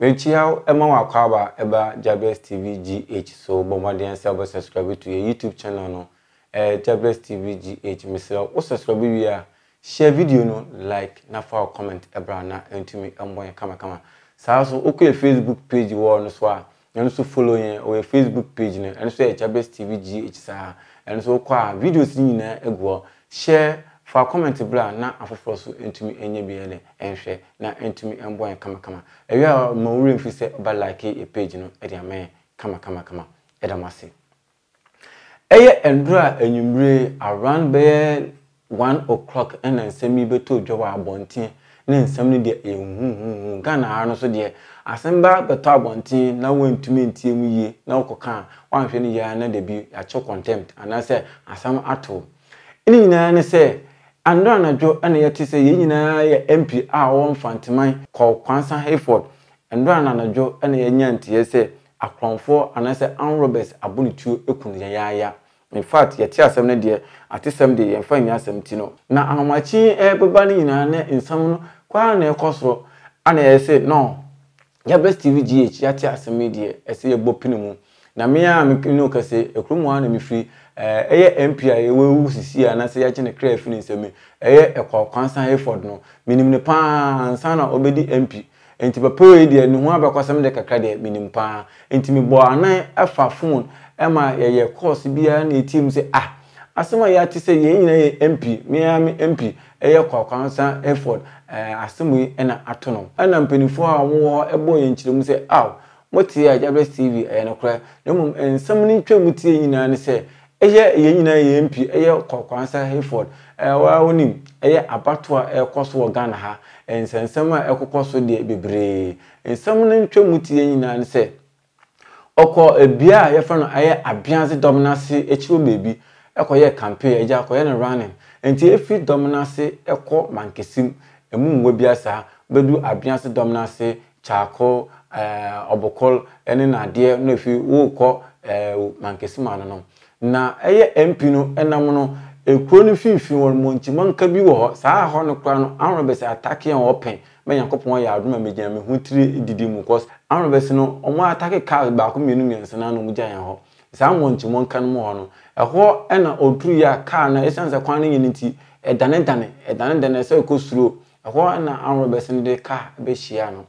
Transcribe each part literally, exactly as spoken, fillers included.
Mechiao ema wakwaba eba Jahbless T V G H. So bombardian selber subscribe to your YouTube channel no. Eh Jahbless T V G H. Misela o subscribe we are share video no like na for comment ebra na entumi emboy kama kama. Sa so okay Facebook page wo no so a and so follow yen or Facebook page no and so Jahbless T V G H sa and so kwa videos ni na ego share for comment bra na afoforo so entumi enye biele enhwe na entumi emboy kama kama. Ewe a mo wure mfi se ba like a page no e dia me kama kama kama e da mase. Eye endura enyumre around be one o'clock and then semi beto jowa abontin na nsam ne de ehunhun Ghana ha no so de asemba beto abontin na wentumi ntie mu yie na okoka wanhwe ne ya na de bi ya cho contempt anase asam ato ini nyina ne se ando anajo ene yete se ye nyina ye M P a won fanteman call Kwansah Hayford ando anajo ene ye nyantie se akronfo anase Anrobes abonituo ekunu ya ya. In fact, yet asem ne de atesem de yemfa nya asem ti no na ahomachi e beba ni nyina na nsam no kwa na ekoso ana ye say no Jahbless T V G H yate asem de ese ye bopini mu na me a me no kase ekrumu ana me free eh eye M P a ye wewu sisi ana se ya che ne kra fini nsem eye Ekow Kwansah Hayford no minim ne pa ansa na obedi M P enti papa we de ne ho abakwasem de kakra de minim pa enti me bo anan afa phone Emma ye course bia na team say ah asema ya ti say ye nyina ye M P me am M P eye Kwansah Hayford eh asemu e na ato no ana mpanifo a wo ebo ye nkyiremu say aw moti ya Jahbless T V eh na kra nemum ensam ni twam tie nyina ne say eye ye nyina ye M P eye Kwansah Hayford eh wa wonim eye abato a ekoso wo Ghana ha ensensem a ekokoso de bebre ensam ni twam tie nyina ne say Oko ebia ye fa no aye abianze dominance echiwo bebi ekoye campaign eja akoye no running enti efi dominance eko mankesim emu nwa biasa bedu abianze dominance chako eh obokol ene na de no efi wo ko eh mankesim ano no na eye M P no enam no ekro no fifi won monchimanka bi wo saa ho no kra no Anrobes attack yan open me yankopon ya aduma megina me hutiri didi mu cause Anrobes no omo attack car ba ko mienu miensa na no mu gyan ho saa monchimanka no ho no eho ena oturu ya car na esanse kwan no yiniti edane dane edane dane se ko suro eho ena Anrobes no de car be hia no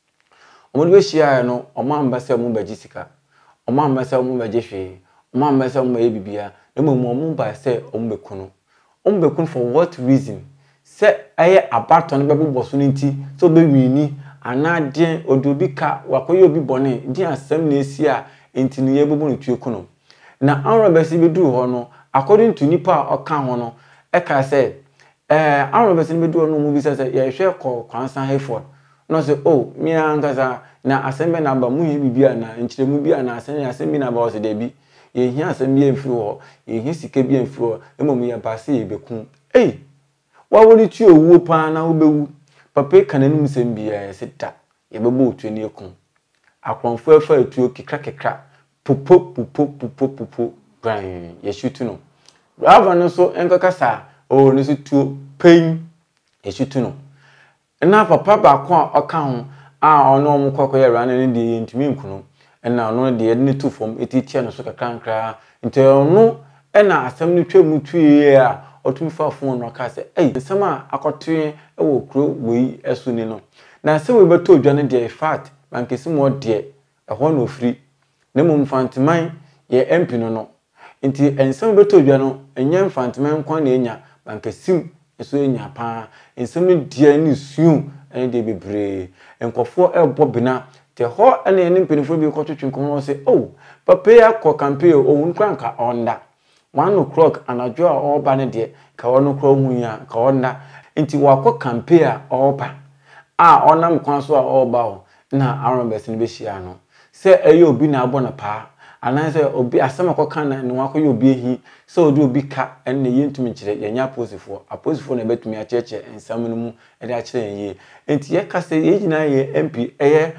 omo de be hia no omo ambase mu bagisika omo ambase mu bagehwe omo ambase mu ebibia emo mo ba say ombekunu ombekunu for what reason say aye abaton bebo boso nti so be wini anade odobika wakoye obi bone di asem na esi a enti ne yebebo no tuekuno na Anrobes be du ho no according to nipa oka ho no e ka say eh Anrobes be du ho no mu bi say ye hwe Ekow Kwansah Hayford no say oh mi angaza na asem be na ba mu ye bibia na nchiremu bia na asem asem bi na ba o se de bi ye hia asem bi emfiri ho ye hia sika bi emfiri ho emom ye ba se ye beku eh wa woni tu owu pa na wo bewu papa kananum sem bia se da ye bebo otu ni ekun akronfo afa etuo kekra kekra popo popo popo popo gran ye shutu no rava no so enkaka sa o no so tuo pain ye shutu no na papa ba ko oka ho a ono mo kokoye rana ne de ntimi nkunu ena ono de ne tu fom etitia no so kakra nkra nte ono ena asem no twam tuye a otumi fa phone no ka se eh nsem a akotoe ewo kro wei esu ni no na se we beto odwane de fact bankesim wo de eho no free ne mum fanteman ye M P no no nti ensem beto odwa no enye fanteman kwa na enya bankesim eso enya pa ensem no de ni suun ene de bebre enkofo ebo bina te ho ene ne mpinifo bi ko twetwe nkomo se oh papa ya ko campaign o won kranka onda one o'clock anajo a oba ne de ka wono kro hu ya ka onda nti wako campaign a oba a onam kwan so a oba ho na Anrobes ne be hia no se eye obi na abo na pa anan se obi asema koka na ne wako ye obi ehi se odi obi ka enne ye ntumi kire ye nya aposifo aposifo na betumi a cheche ensam no mu e de a kire ye nti ye ka se ye gina ye M P eye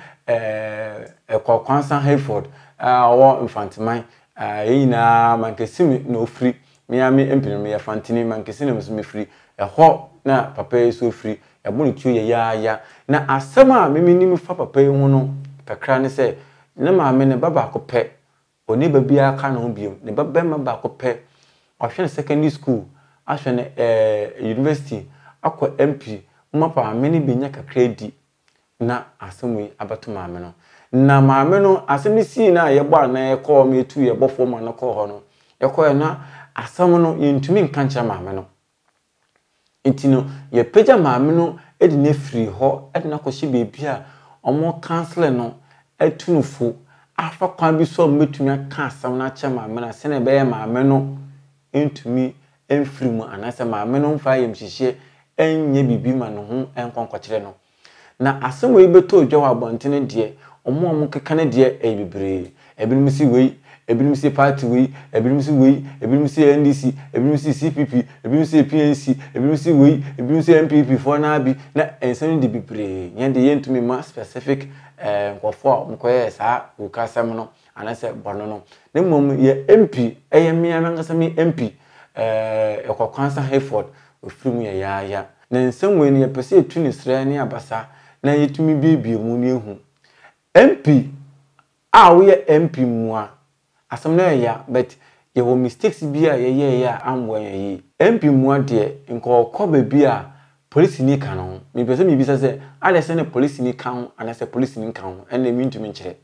eh Ekow Kwansah Hayford ah wo infanteman ah ye nyina mankesim na ofri me ya me M P no me ya fantini mankesi na me free Eho na papa yi so free e bo ne tuo ye ya ya na asema meme nim fa papa yi ho no kakra ne se ne maame ne baba akopɛ oni babi aka no biom ne baba ma ba akopɛ ahwe secondary school ahwe ne eh university akɔ M P mapa maame ne benya kakra di na asemu yi abato maame no na maame no asemi si na ye bɔ ana ye kɔ me tu ye bɔ fo ma na kɔ ho no ye kɔ na asemu no ye ntumi nka nkyɛ maame no intino ye peja maame no edi ne free ho edi na kɔhye beebi a ɔmo cancel no etunufo afa kwan bi so metumi aka asam na kyɛ maame na se na be ye maame no entumi enfiri mu anase maame no mfa yem hyehye enye bibi ma no ho enkonkɔkyere no na asem we beto odwa abɔntene de omo omo keka ne de e bibre ebinim si wei ebinim si party wei ebinim si wei ebinim si N D C ebinim si C P P ebinim si P N C ebinim si wei ebinim si M P P for na bi na ensem de bibre nya de yentumi ma specific eh nkofo mkoye sa ukasam no anase bono no na mom ye M P eye mia ngasa mi M P eh Ekow Kwansah Hayford ofirimu ye ya ya na ensem we ne ye pese etu ne sra ne abasa na yetumi biebie mu ne ehu M P a we ye M P mu a asem na ya but ye wo mistakes bi a ye ye ya amwo ye M P mu ade nko koba bi a police ni kan ho me pese me bisa se ade se ne police ni kan ana se police ni kan ho ene mi ntumi nkyere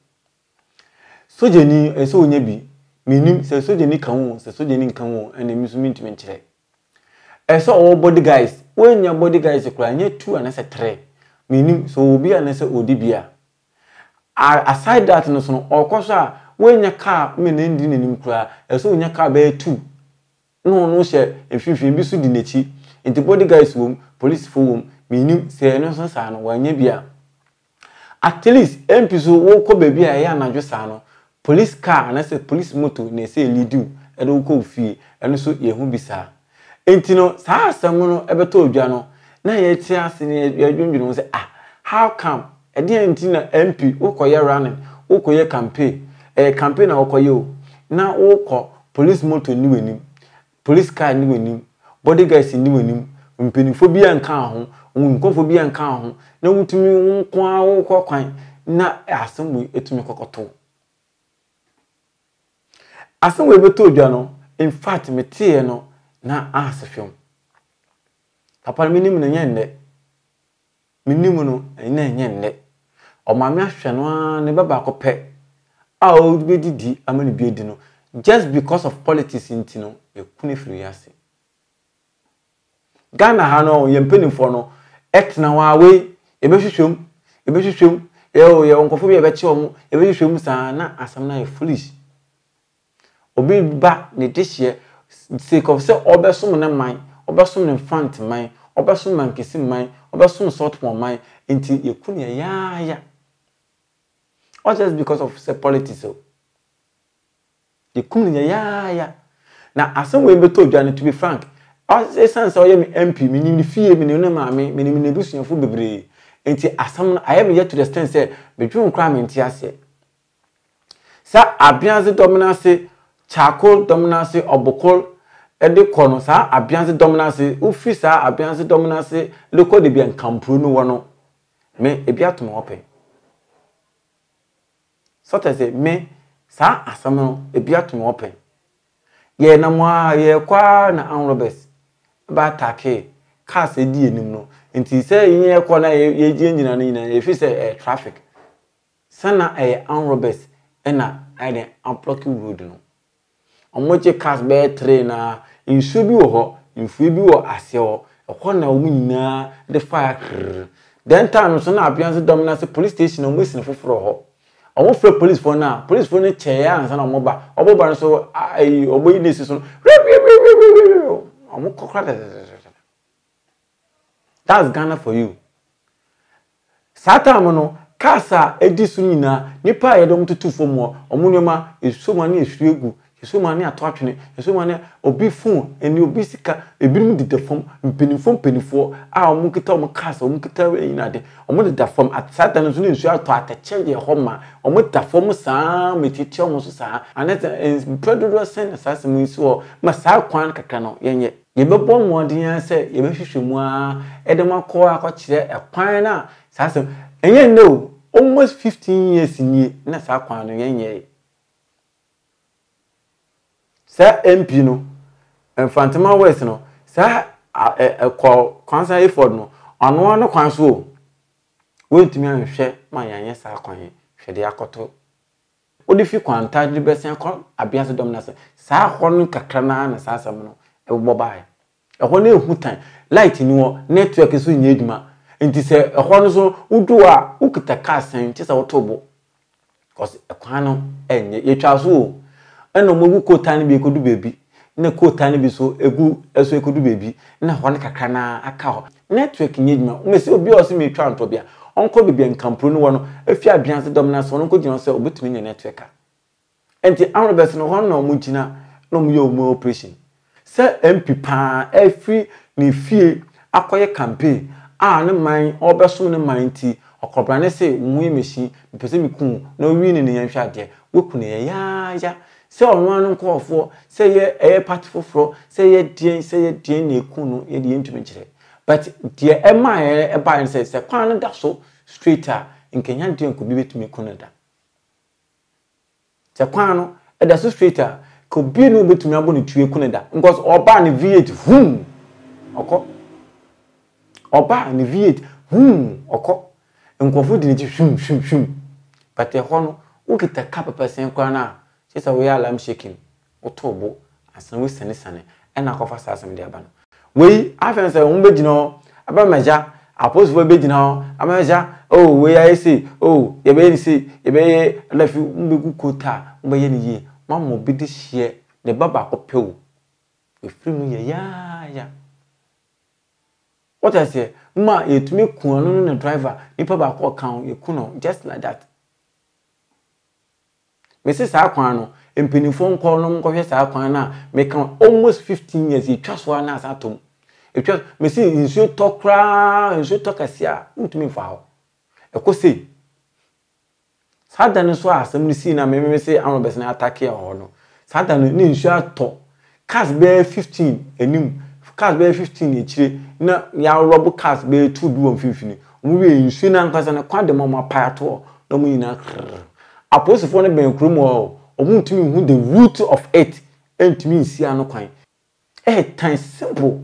soje ni eso onya bi menim se soje ni kan ho se soje ni kan ho ene mi so mi ntumi nkyere eso all body guys when your body guys kura nya two ana se three meaning so obi ana se odi bia aside that no so no okoso a when your car me na ndi nanim kura eso onya car be two no no she efifin bi so di nachi into body guys wom police fo wom meaning se no so sa no wanya bia at least M P so wo ko ba bia ya anadwo sa no police car ana se police motor na se leadu e do ko fie eno so ye hu bisa entino sa asem no ebeto odwa no na ye ti ase ne ye dwundwunu se ah how come e dey entina M P ukoye running ukoye campaign eh campaign na ukoye o na uko police motor ni wanim police car ni wanim bodyguards ni wanim mpenifo bia nka ho nkofo bia nka ho na wutumi nko a uko kwan na asem etumi kokoto asem we beto odwa no in fact metie no na asefim papa minim na nyende minim no na nyende o maame ahwe no ne baba akopɛ a o be didi amani bi edi no just because of politics intino e kune firi yase Ghana ha no ye mpenimfo no etna wa we e be hwehwem e be hwehwem e o ye onkofo bi e be che omo e be hwehwem sa na asam na e foolish obi ba ne dehye sake of say obesom na man obesom ne front man obesom man kesi man obesom sort pon man enti yekun ya ya ya or just because of say politics so yekun ya ya ya na asem we beto dwane to be frank as sense o ye me M P me ni fie me ne ma me me ne busuafo bebre enti asem na I am yet to the extent say bedwun kra me enti ase sa abianze dominance charcoal dominance obokol ede kono sa abianze dominance ufi sa abianze dominance leko de bian kampu no wono me ebiatom open so te say me sa asam no ebiatom open ye na mo ye kwa na anrobes ba take cars edi enim no nti say yin kwa na ye ji engine na nyina ye fi say traffic sana e anrobes ena ide unblocking road no omoche cars be train na insu bi wo ho infu bi wo ase wo ho na wo nyina de fire then time so na abianse dominance police station no mwesi foforo ho omo free police for na police for ne che ya ansa na omo ba obo ba so ai obo yi nesi so omo kokra. That's Ghana for you. Sata no kasa edisu nyina nipa yedom tutu fomo omo nyoma esoma na ehwegu esoma na ato atwene esoma na obi fun eni obi sika ebirim de defom mpenifo mpenifo a omo kita omo kasa omo kita nyina de omo de defom atsata no so na esu ato atache ye homa omo defom saa metiti omo so saa anete predodo sen asase mu isu o ma saa kwan kakra no yenye ye be bɔ mmɔden sɛ ye be hwehwɛ mu a edem akɔ akɔkyerɛ ekwan na saa asɛm enye no almost fifteen years nie na saa kwan no yenye sa M P no Fantama West no sa Ekow Kwansah effort no ono no kwan so wentumi anhwɛ ma yanye saa kwan hwede akoto odi fi kwanta de besen akɔ abiase dom na saa hɔ no kakra na na saa asɛm no ɛbɔ bae ɛhɔ na ehu tan light ni wo network so nya adwuma nti sɛ ɛhɔ no so wudu a ukita car sen ti sɛ wotobo cause ɛkwan no ɛnyɛ yetwa so ɛna mo gu kota no bi ekodu bebi na kota no bi so egu eso ekodu bebi na hɔ no kakra na aka hɔ network nya adwuma umesi obi o se metwa nto bia onko bebi enkampro no wono afi abianse dom na so no ko gina sɛ obetumi nya network a enti awro bes no hɔ no mo gina no mo yɛ mo operation sɛ M P pa every ni fie akoye campaign a ne man obeso ne man ti okobra ne se nwe meshi pese mi kun na wi ne ne yanhwa ade woku ne ya ya se onwa no nkofo se ye eye party foforo se ye dien se ye dien na ekun no ye de ntumi kire but de e ma ye e ba se se kwan no da so straighter nkenya dien ko bi betumi kun da se kwan no e da so straighter ko bi no betumi abo ne tue kun da because oba ne V eight hum okọ oba ne V eight hum okọ nkofo di ne ti hwum hwum hwum but e ho no ukita ka percent kwa na se se we alarm shaking otobo asan we sane sane e na kofa sa asem de aba no we afen se wo begina aba meja apos wo begina ho amaja oh we I say oh ye be ni say ye be lafi mbegu kota mbaye ni ye mammo bi de hie ne baba ko pewo e free mu ye ya ya what I say ma etumi kun no no driver nipa ba ko kan ye kuno just like that me say sa kwan no empinifo nko no nko hwe sa kwan na me kan almost fifteen years e twaso na sa tom e twa me say insu tokra insu tokasia ntumi fa ho e ko say sada no so asem ni si na me me say awon bes na attack e ho no sada no ni insu ato cars be fifteen enim cars be fifteen e chire na ya robo cars be two do fifteen mu we insu na nkasa na kwa de mama pa to no mu ina apostle no ben krum o omu ntumi hu the root of it entumi nsi ano kwan eh tan simple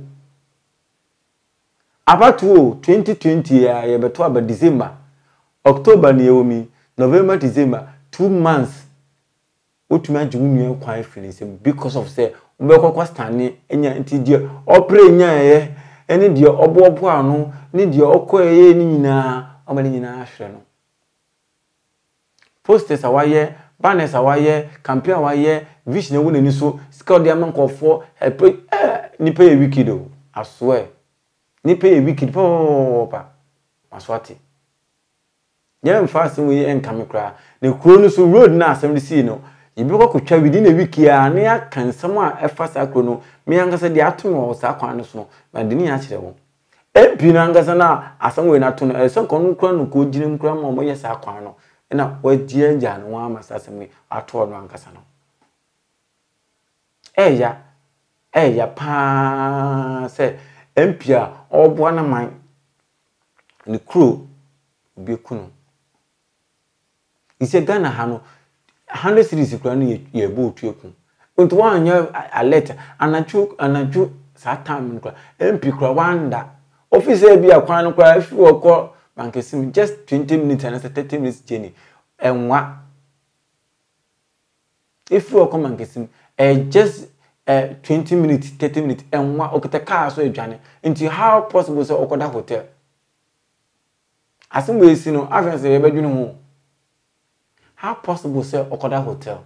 abatu twenty twenty ya ye beto aba December October ne yewomi November December two months otumi age wunu kwan finish because of say mbekokwa stand enya nti die opre nya ye ene die obo obo ano ne die okoye ni nyina omani nyina ahwe no posters awaye banners awaye campaign awaye vision ewu nani so scout dia mankofo eh ni pay wicked o I swear ni pay wicked papa aswati yem fast we enkame kra ne kuro no so road na asem see no yibi ko kwatwa within a week ya na ya kansam a efa sa kuro no me angasa de atom o sa kwan no so no ma de ni ya kire wo e bi na angasa na asem we na to no e so ko no kura no ko ginim kura ma mo ye sa kwan no na wajie nja no wa masasem ato no ankasa no eya eya pa se empia obo na man ni kro bi kunu ise Ghana ha no one hundred series kura no ye bo tueku nti wa anya alert anachu anachu sa time kura empi kura wanda officer bi akwan no kura afi woko bankesim just twenty minutes and thirty minutes journey enwa if you come and get eh just uh, twenty minutes thirty minutes enwa okita car so edwane into how possible so okoda hotel asim we see no afian say ebadwunu ho how possible say okoda hotel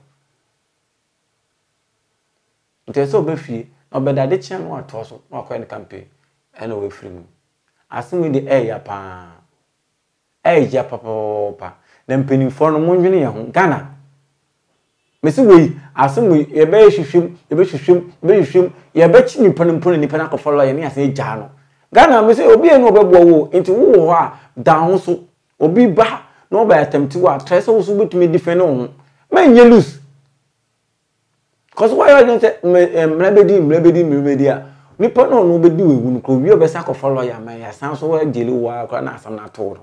into so be fie obeda de chen no ato so no akoye campaign ena we free mu asim we the air ya pa eh ja papa na mpenifo no monwene ye ho Ghana mesi we asem we ye be hwehwem ye be hwehwem be hwehwem ye be chi nipa nipa nipa na ko follow ye ne ase ja no Ghana mesi obi enu obebo wo enti wo ho a down so obi ba no ba attempt wa try so so betumi defend ho man ye lose cause why you say mlebedi mlebedi mlebedi a nipa no no be di wewu no ko wi obesa ko follow ya man ya san so wa jeli wa akra na asam na to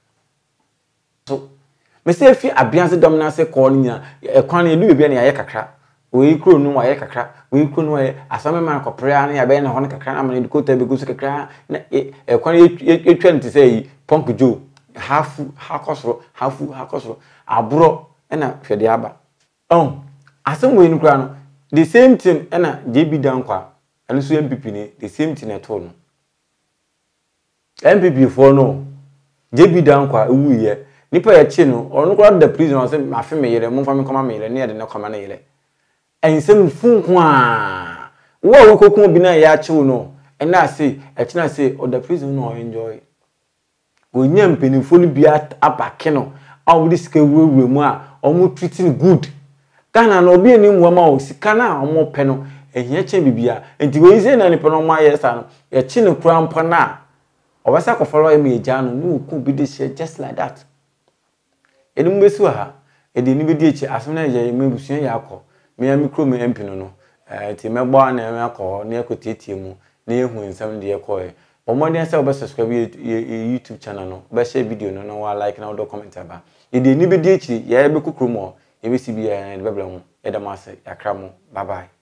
so me say fi abianse dominance call nya e kwan edu bia na ya kakra we kro no wa ya kakra we kro no wa asam man ko prayer na ya be na ho kakra na man ko ta be gusu kakra na e kwan etwa nti say punk jo half hakosro half hakosro abro na hwede aba oh asam we no kra no the same thing na J B dankwa and so M P P ni the same thing at all no M P P for no J B dankwa ewu ye nipa ya chi no ono kra the prison say ma fe me yere mo fa me koma me yere ne ye de ne koma na yere ensem fun ko a wo wo kokun bi na ya chi no e na say e chi na say o the prison no enjoy go nyam penifo no bia apake no a wo diske wuwe mu a omo treating good kana no obi eni mu ma o sika na omo pe no ehia che bibia enti we ise na ni pe no ma yesa no ye chi ne kura mpo na obasa ko follow em eja no ni ku bi de share just like that eni mu besu ha edi ni be di echi asem na ye me busuan ya akọ me ya mikro me M P no no eh ti me gbo na me akọ na ekotetie mu na ehu nsam de ekọ e omodi ase oba subscribe ye YouTube channel no ba share video no no wa like na do comment aba edi ni be di echi ye be kokro mo ye be si bi ya de bebla mu e da ma se yakra mu bye bye.